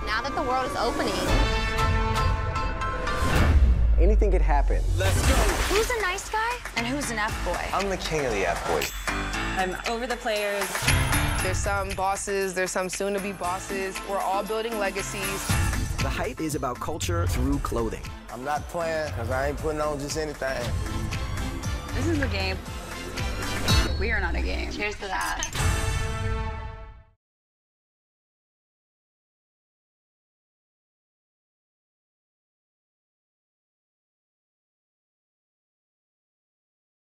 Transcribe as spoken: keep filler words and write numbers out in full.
now that the world is opening. Anything could happen. Let's go. Who's a nice guy and who's an F-boy? I'm the king of the F-boys. I'm over the players. There's some bosses, there's some soon-to-be bosses. We're all building legacies. The hype is about culture through clothing. I'm not playing because I ain't putting on just anything. This is a game. We are not a game. Cheers to that.